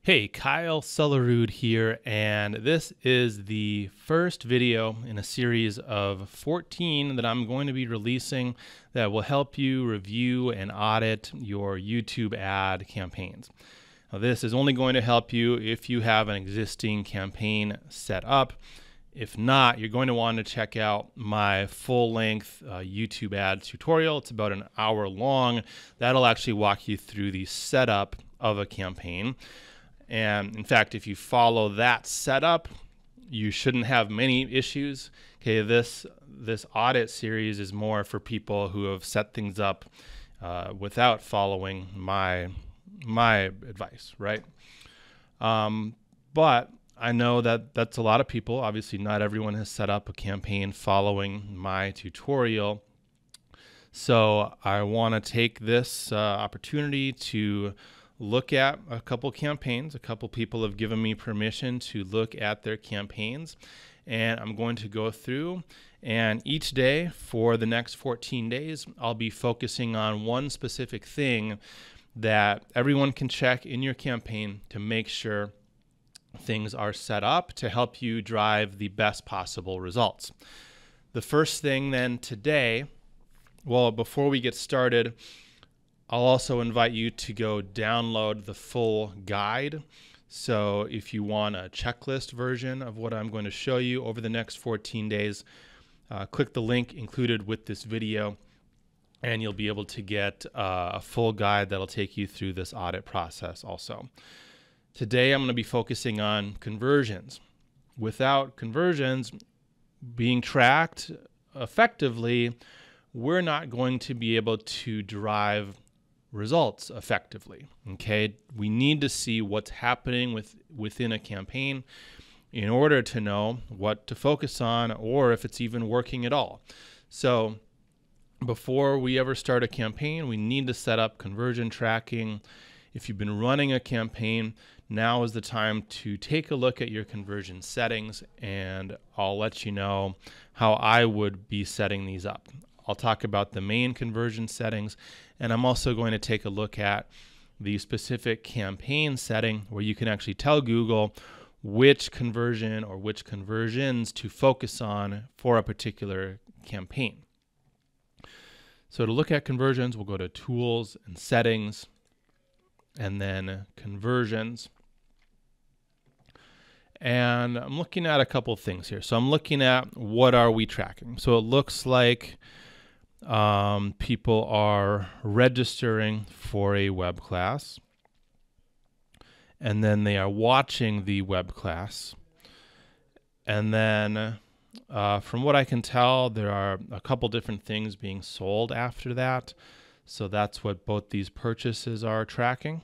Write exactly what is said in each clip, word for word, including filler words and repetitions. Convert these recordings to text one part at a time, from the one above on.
Hey, Kyle Sulerud here, and this is the first video in a series of fourteen that I'm going to be releasing that will help you review and audit your YouTube ad campaigns. Now, this is only going to help you if you have an existing campaign set up. If not, you're going to want to check out my full-length uh, YouTube ad tutorial. It's about an hour long. That'll actually walk you through the setup of a campaign. And in fact, if you follow that setup, you shouldn't have many issues. Okay, this this audit series is more for people who have set things up uh, without following my my advice, right? Um, but I know that that's a lot of people. Obviously, not everyone has set up a campaign following my tutorial. So I want to take this uh, opportunity to look at a couple campaigns. A couple people have given me permission to look at their campaigns, and I'm going to go through, and each day for the next fourteen days I'll be focusing on one specific thing that everyone can check in your campaign to make sure things are set up to help you drive the best possible results. The first thing then today, well, before we get started, I'll also invite you to go download the full guide. So if you want a checklist version of what I'm going to show you over the next fourteen days, uh, click the link included with this video, and you'll be able to get uh, a full guide that'll take you through this audit process also. Today, I'm going to be focusing on conversions. Without conversions being tracked effectively, we're not going to be able to drive results effectively. Okay, we need to see what's happening with within a campaign in order to know what to focus on, or if it's even working at all. So before we ever start a campaign, we need to set up conversion tracking. If you've been running a campaign, now is the time to take a look at your conversion settings, and I'll let you know how I would be setting these up. I'll talk about the main conversion settings, and I'm also going to take a look at the specific campaign setting where you can actually tell Google which conversion or which conversions to focus on for a particular campaign. So to look at conversions, we'll go to Tools and Settings, and then Conversions. And I'm looking at a couple of things here. So I'm looking at what are we tracking. So it looks like Um, people are registering for a web class, and then they are watching the web class. And then uh, from what I can tell, there are a couple different things being sold after that. So that's what both these purchases are tracking.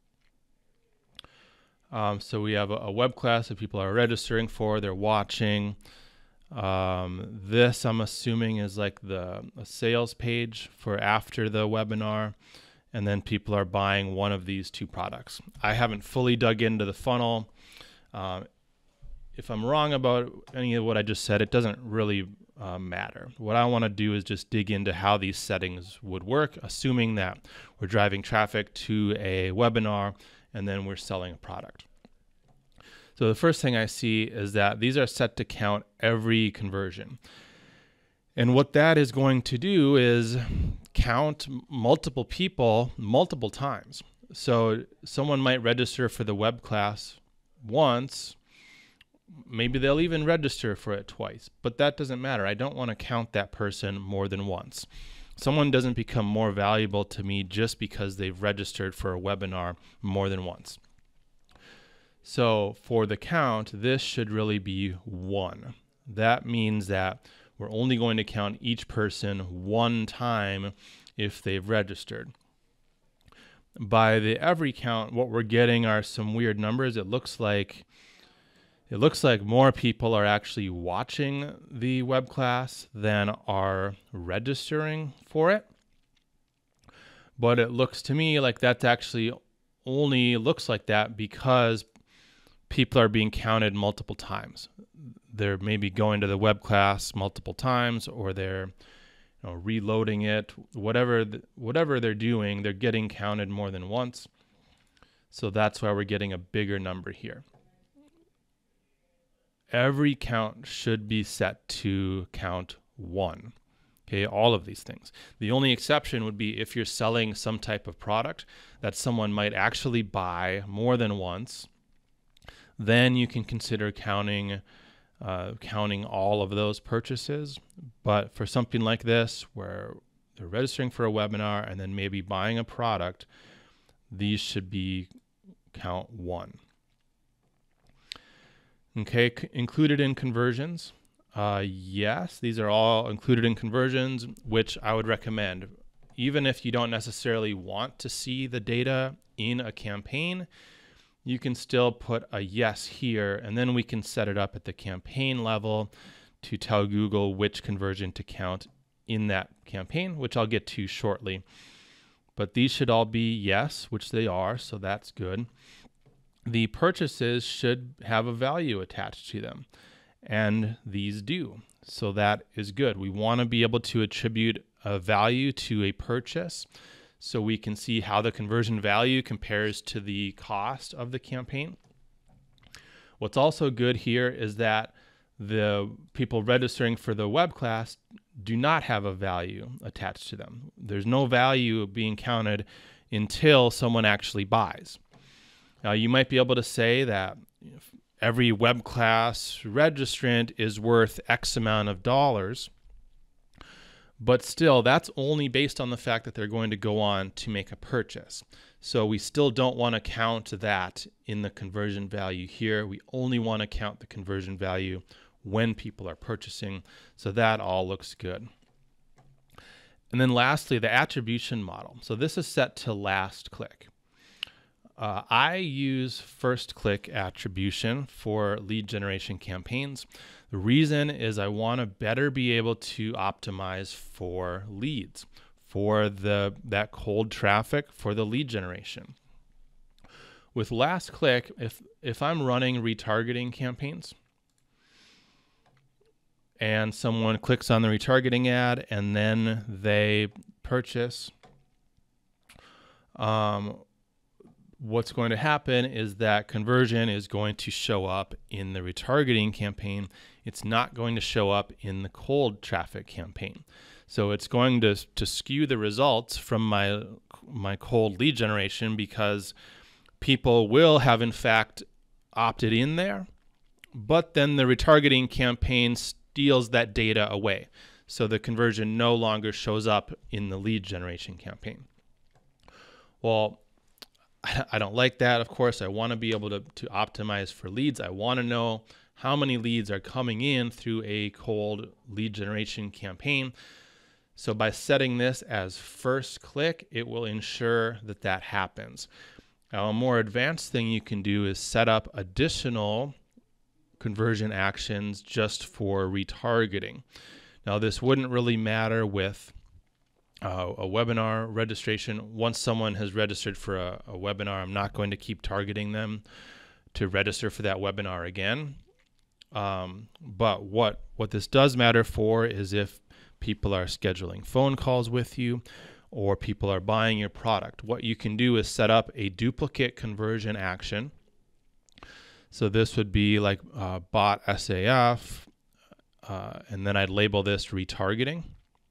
Um, so we have a, a web class that people are registering for, they're watching. Um, this I'm assuming is like the a sales page for after the webinar, and then people are buying one of these two products. I haven't fully dug into the funnel. Uh, if I'm wrong about any of what I just said, it doesn't really uh, matter. What I want to do is just dig into how these settings would work, assuming that we're driving traffic to a webinar and then we're selling a product. So the first thing I see is that these are set to count every conversion. And what that is going to do is count multiple people multiple times. So someone might register for the web class once, maybe they'll even register for it twice, but that doesn't matter. I don't want to count that person more than once. Someone doesn't become more valuable to me just because they've registered for a webinar more than once. So for the count, this should really be one. That means that we're only going to count each person one time if they've registered. By the every count, what we're getting are some weird numbers. It looks like it looks like more people are actually watching the web class than are registering for it. But it looks to me like that's actually only looks like that because people are being counted multiple times. They're maybe going to the web class multiple times, or they're you know, reloading it. Whatever the, whatever they're doing, they're getting counted more than once. So that's why we're getting a bigger number here. Every count should be set to count one. Okay, all of these things. The only exception would be if you're selling some type of product that someone might actually buy more than once, then you can consider counting uh, counting all of those purchases. But for something like this, where they're registering for a webinar and then maybe buying a product, these should be count one. Okay, c- included in conversions. Uh, yes, these are all included in conversions, which I would recommend. Even if you don't necessarily want to see the data in a campaign, you can still put a yes here, and then we can set it up at the campaign level to tell Google which conversion to count in that campaign, which I'll get to shortly. But these should all be yes, which they are, so that's good. The purchases should have a value attached to them, and these do. So that is good. We want to be able to attribute a value to a purchase so we can see how the conversion value compares to the cost of the campaign. What's also good here is that the people registering for the web class do not have a value attached to them. There's no value being counted until someone actually buys. Now, you might be able to say that every web class registrant is worth X amount of dollars, but still, that's only based on the fact that they're going to go on to make a purchase. So we still don't want to count that in the conversion value here. We only want to count the conversion value when people are purchasing. So that all looks good. And then lastly, the attribution model. So this is set to last click. Uh, I use first click attribution for lead generation campaigns. The reason is I want to better be able to optimize for leads, for the that cold traffic, for the lead generation. With last click, if if I'm running retargeting campaigns and someone clicks on the retargeting ad and then they purchase, um, what's going to happen is that conversion is going to show up in the retargeting campaign. It's not going to show up in the cold traffic campaign. So it's going to, to skew the results from my, my cold lead generation, because people will have in fact opted in there, but then the retargeting campaign steals that data away. So the conversion no longer shows up in the lead generation campaign. Well, I don't like that. Of course, I want to be able to, to optimize for leads. I want to know how many leads are coming in through a cold lead generation campaign. So by setting this as first click, it will ensure that that happens. Now, a more advanced thing you can do is set up additional conversion actions just for retargeting. Now, this wouldn't really matter with Uh, a webinar registration. Once someone has registered for a, a webinar, I'm not going to keep targeting them to register for that webinar again. Um, but what, what this does matter for is if people are scheduling phone calls with you or people are buying your product. What you can do is set up a duplicate conversion action. So this would be like uh, bot S A F, uh, and then I'd label this retargeting.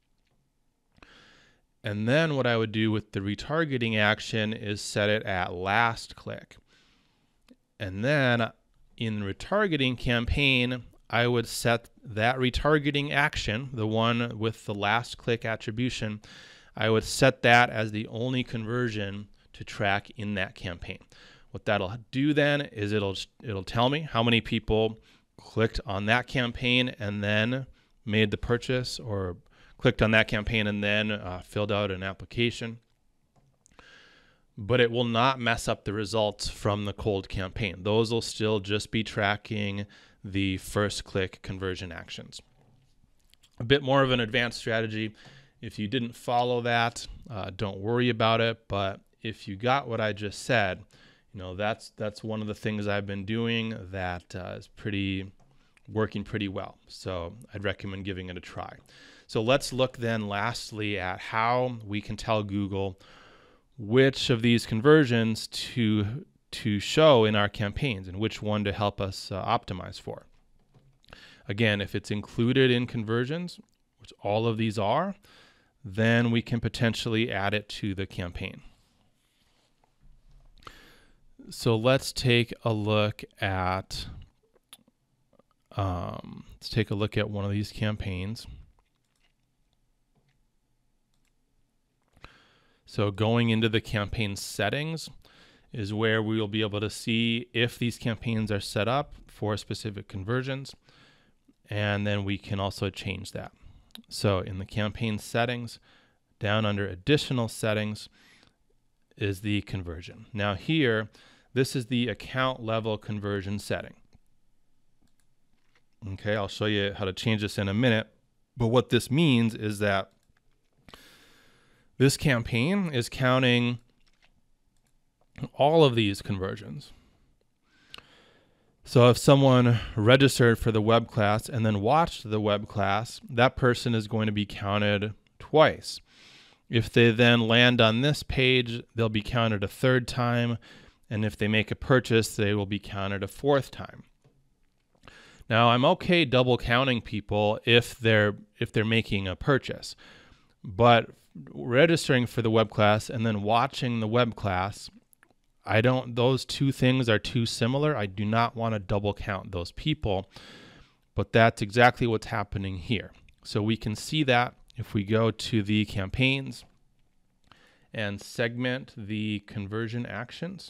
And then what I would do with the retargeting action is set it at last click. And then in the retargeting campaign, I would set that retargeting action, the one with the last click attribution, I would set that as the only conversion to track in that campaign. What that'll do then is it'll it'll tell me how many people clicked on that campaign and then made the purchase, or clicked on that campaign and then uh, filled out an application. But it will not mess up the results from the cold campaign. Those will still just be tracking the first click conversion actions. A bit more of an advanced strategy. If you didn't follow that, uh, don't worry about it. But if you got what I just said, you know, that's that's one of the things I've been doing that uh, is pretty working pretty well. So I'd recommend giving it a try. So let's look then lastly at how we can tell Google which of these conversions to to show in our campaigns and which one to help us uh, optimize for. Again, if it's included in conversions, which all of these are, then we can potentially add it to the campaign. So let's take a look at um, let's take a look at one of these campaigns. So going into the campaign settings is where we will be able to see if these campaigns are set up for specific conversions, and then we can also change that. So in the campaign settings, down under additional settings is the conversion. Now here, this is the account level conversion setting. Okay, I'll show you how to change this in a minute, but what this means is that this campaign is counting all of these conversions. So if someone registered for the web class and then watched the web class, that person is going to be counted twice. If they then land on this page, they'll be counted a third time, and if they make a purchase, they will be counted a fourth time. Now, I'm okay double counting people if they're if they're making a purchase, but registering for the web class and then watching the web class, I don't, those two things are too similar. I do not want to double count those people, but that's exactly what's happening here. So we can see that if we go to the campaigns and segment the conversion actions.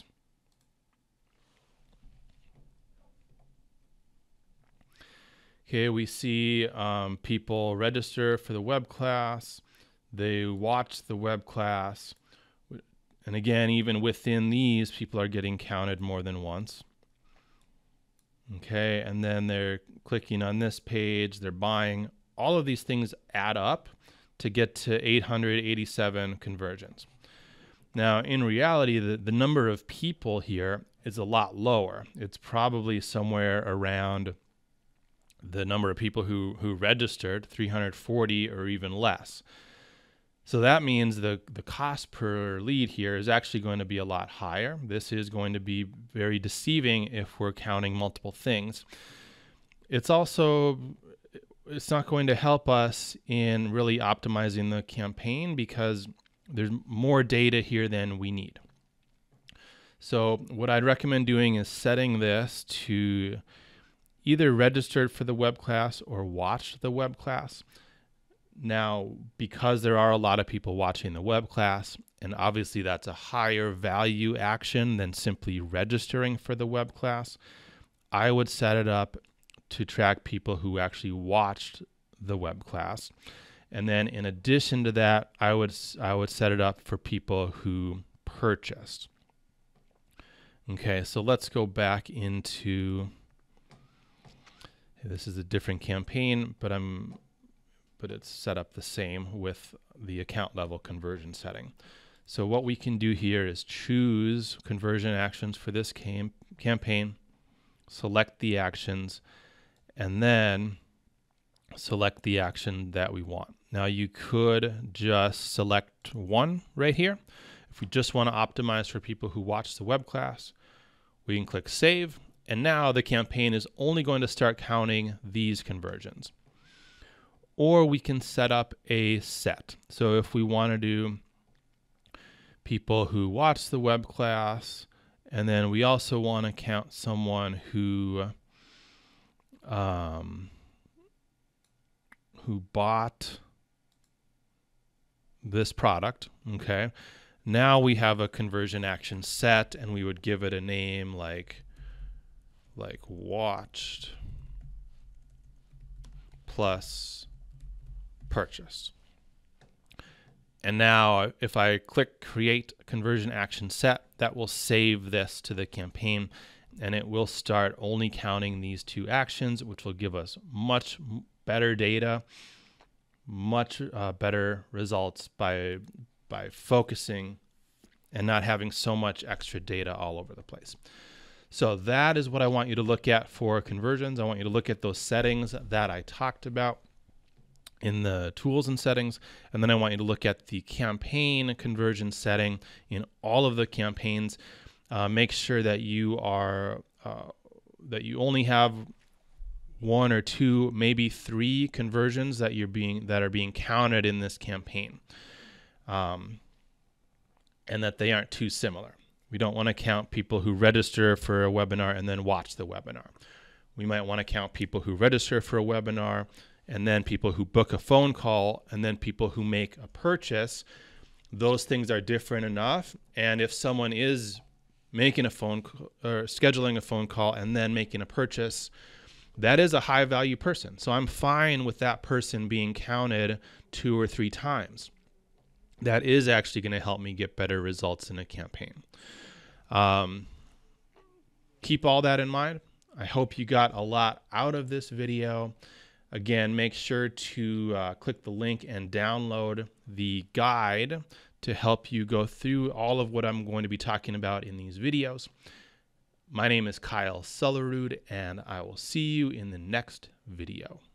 Okay, we see um, people register for the web class, they watch the web class, and again, even within these, people are getting counted more than once. Okay, and then they're clicking on this page, they're buying. All of these things add up to get to eight hundred eighty-seven conversions. Now, in reality, the, the number of people here is a lot lower. It's probably somewhere around the number of people who, who registered, three hundred forty or even less. So that means the, the cost per lead here is actually going to be a lot higher. This is going to be very deceiving if we're counting multiple things. It's also, it's not going to help us in really optimizing the campaign because there's more data here than we need. So what I'd recommend doing is setting this to either registered for the web class or watched the web class. Now, because there are a lot of people watching the web class, and obviously that's a higher value action than simply registering for the web class, I would set it up to track people who actually watched the web class. And then in addition to that, I would, I would set it up for people who purchased. Okay, so let's go back into, this is a different campaign, but I'm but it's set up the same with the account level conversion setting. So what we can do here is choose conversion actions for this cam campaign, select the actions, and then select the action that we want. Now you could just select one right here. If we just want to optimize for people who watch the web class, we can click save, and now the campaign is only going to start counting these conversions. Or we can set up a set. So if we want to do people who watch the web class, and then we also want to count someone who um, who bought this product, okay? Now we have a conversion action set, and we would give it a name like like watched plus purchased. And now if I click create conversion action set, that will save this to the campaign, and it will start only counting these two actions, which will give us much better data, much uh, better results by by focusing and not having so much extra data all over the place. So that is what I want you to look at for conversions. I want you to look at those settings that I talked about. in the tools and settings, and then I want you to look at the campaign conversion setting in all of the campaigns. Uh, make sure that you are uh, that you only have one or two, maybe three conversions that you're being that are being counted in this campaign, um, and that they aren't too similar. We don't want to count people who register for a webinar and then watch the webinar. We might want to count people who register for a webinar, and then people who book a phone call, and then people who make a purchase. Those things are different enough. And if someone is making a phone call, or scheduling a phone call and then making a purchase, that is a high value person. So I'm fine with that person being counted two or three times. That is actually going to help me get better results in a campaign. Um, keep all that in mind. I hope you got a lot out of this video. Again, make sure to uh, click the link and download the guide to help you go through all of what I'm going to be talking about in these videos. My name is Kyle Sulerud, and I will see you in the next video.